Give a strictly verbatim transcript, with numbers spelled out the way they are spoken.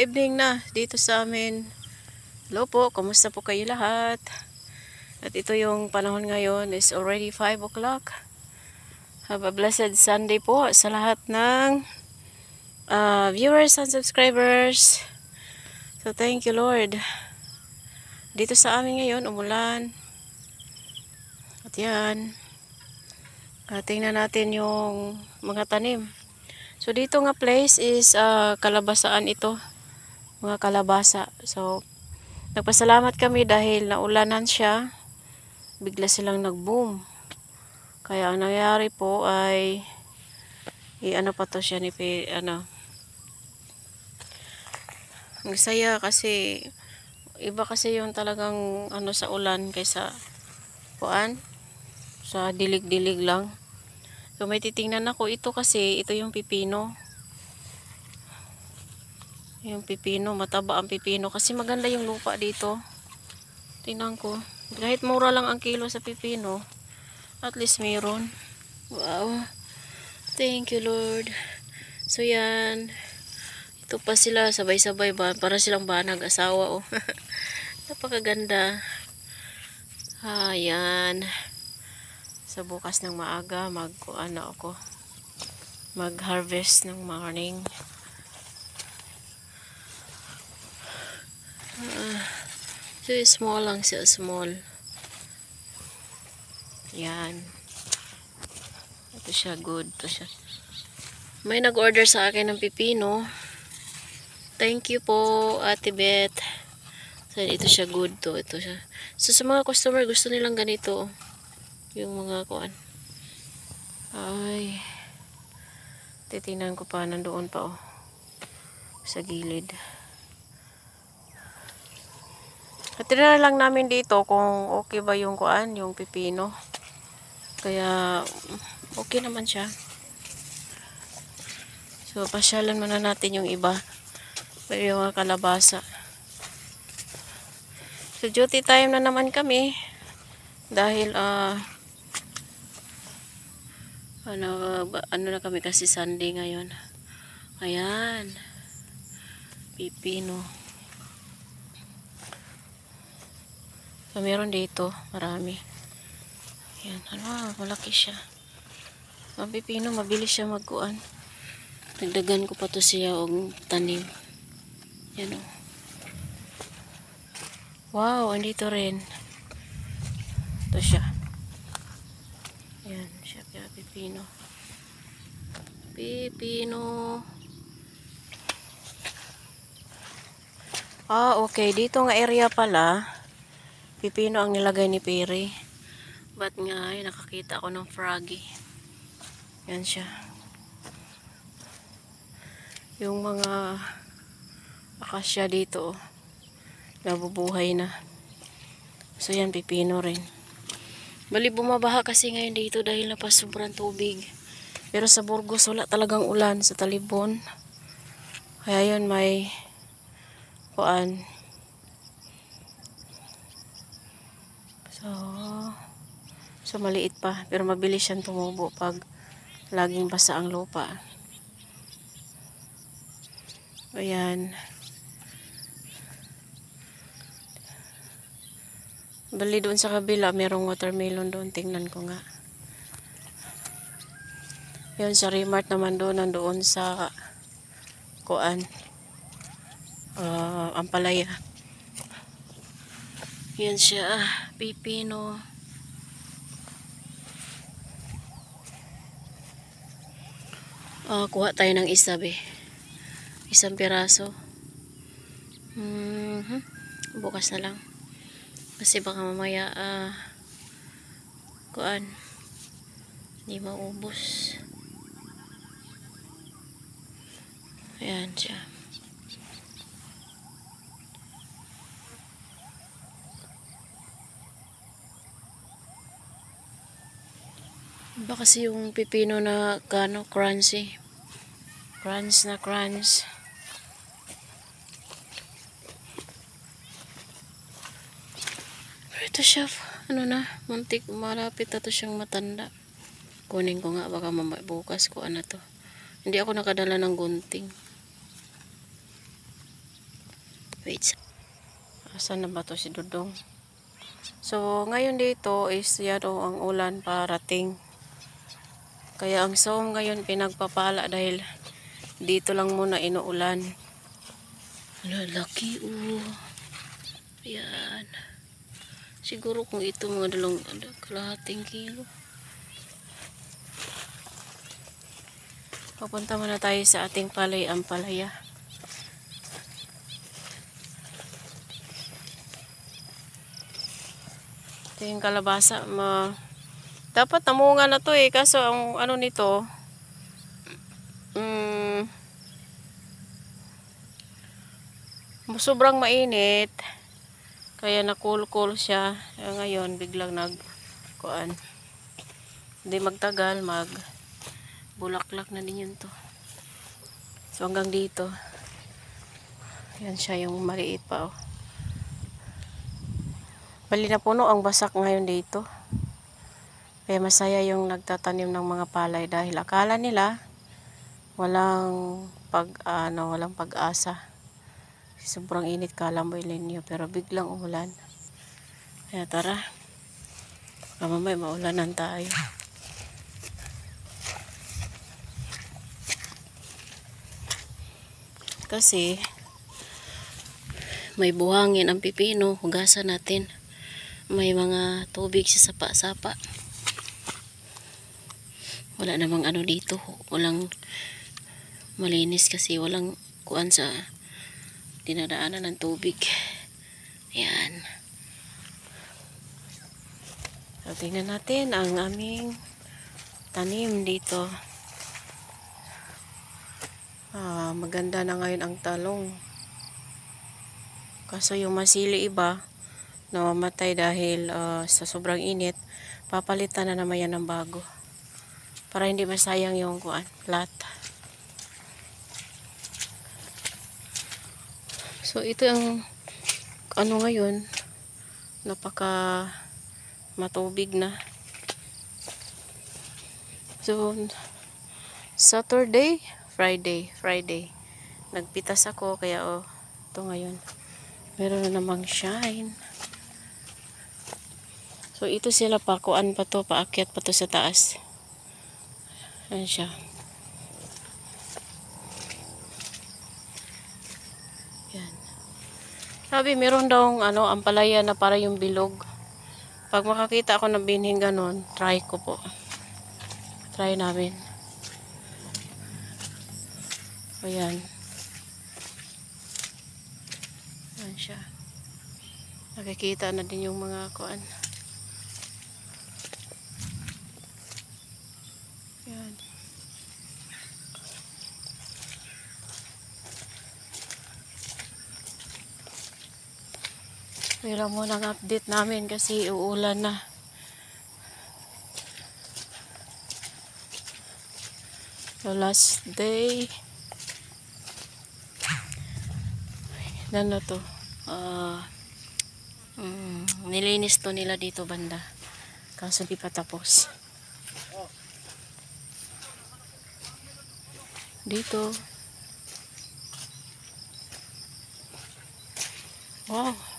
evening na dito sa amin. Hello po, kumusta po kayo lahat? At ito yung panahon ngayon is already five o'clock. Have a blessed Sunday po sa lahat ng uh, viewers and subscribers. So thank you Lord. Dito sa amin ngayon, umulan. At yan. Uh, tingnan natin yung mga tanim. So dito nga place is uh, kalabasaan ito. Mga kalabasa. So nagpasalamat kami dahil naulanan siya. Bigla silang nag-boom. Kaya ang nangyari po ay i-ano pa to siya ni ano. Ang saya kasi iba kasi yung talagang ano sa ulan kaysa kuan sa dilig-dilig lang. So may titingnan ako ito kasi ito yung pipino. Yung pipino, mataba ang pipino kasi maganda yung lupa dito. Tingnan ko. Kahit mura lang ang kilo sa pipino, at least mayroon. Wow. Thank you Lord. So yan. Ito pa sila sabay-sabay ba para silang ba nag-asawa oh. Napakaganda. Ayan. Sa bukas ng maaga mag ano ako. Mag-harvest ng morning. Uh, so small lang siya, small. Yan. Ito siya, good. Ito siya. May nag-order sa akin ng pipino. Thank you po, Ate Beth. So, ito siya, good to. Ito siya. So, sa mga customer, gusto nilang ganito. Yung mga kuan. Ay. Titingnan ko pa, nandoon pa oh. Sa gilid. At tinanong lang namin dito kung okay ba yung kuan, yung pipino. Kaya, okay naman siya. So, pasyalan muna natin yung iba. Yung mga kalabasa. So, duty time na naman kami. Dahil, ah, uh, ano, ano na kami kasi Sunday ngayon. Ayan. Pipino. So, meron dito. Marami. Ayan. Ano, malaki siya. Ang pipino, mabilis siya magkuan. Nagdagan ko pa to siya og tanim. Yan o. Wow, andito rin. Ito siya. Yan, siya kaya pipino. Pipino. Ah, okay. Dito nga area pala, pipino ang nilagay ni Perry. Ba't nga, ay, nakakita ako ng froggy. Yan siya. Yung mga akasya dito, nabubuhay na. So yan, pipino rin. Bali bumabaha kasi ngayon dito dahil napas sobrang tubig. Pero sa Burgos wala talagang ulan sa Talibon. Kaya yun may kuan. So, so maliit pa. Pero mabilis siyang tumubo pag laging basa ang lupa. Ayan. Bali doon sa kabila, merong watermelon doon. Tingnan ko nga. Yun, sa Remart naman doon, nandoon sa kuan. Uh, Ampalaya. Yan siya. Pipino. Uh, kuha tayo ng isa, be. Isang piraso. Mm-hmm. Bukas na lang. Kasi baka mamaya uh, kuan hindi maubos. Ayan siya. Iba kasi yung pipino na kano crunchy. Crunch na crunch. Ito siya, ano na, muntik, malapit na to siyang matanda. Kunin ko nga, baka bukas ko ano to. Hindi ako nakadala ng gunting. Wait. Asan na ba to si Dudong? So, ngayon dito is yan o ang ulan parating. Kaya ang som ngayon pinagpapala dahil dito lang muna inuulan. Lalaki oh. Yan. Siguro kung ito mga dalawang kalahating kilo. Papunta muna tayo sa ating palay ampalaya. Ito yung kalabasa. Ma Dapat namunga na to eh. Kaso ang ano nito, mm, sobrang mainit. Kaya nakul-kul siya. Kaya ngayon biglang nag kuan. Hindi magtagal mag bulaklak na din yun to. So hanggang dito. Yan siya yung maliit pa oh. Bali na puno ang basak ngayon dito. Kaya masaya yung nagtatanim ng mga palay dahil akala nila walang pag ano, walang pag-asa. Sobrang init kalamboy linyo pero biglang umulan. Kaya tara. Mamay maulanan tayo. Kasi may buhangin ang pipino, hugasan natin. May mga tubig sa sapa-sapa. Wala namang ano dito, walang malinis kasi walang kuan sa dinadaanan ng tubig. Ayan. So, tingnan natin ang aming tanim dito. Ah, maganda na ngayon ang talong. Kaso yung masili iba, namamatay dahil uh, sa sobrang init, papalitan na naman yan ng bago. Para hindi masayang yung kuan, plat. So ito yung ano ngayon, napaka matubig na. So Saturday, Friday, Friday. Nagpitas ako kaya oh, ito ngayon. Meron na namang shine. So ito sila pa, kuan pa to, paakyat pa to sa taas. Ayan siya. Yan. Sabi meron daw ano, ampalaya na para yung bilog. Pag makakita ako ng binhing ganon, try ko po. Try namin. Ayan. Ayan siya. Nakikita na din yung mga kuan. Ayan. Pero muna ang update namin kasi uulan na. The last day. Ano to? Uh, mm, nilinis to nila dito banda. Kaso di pa tapos. Dito. Wow.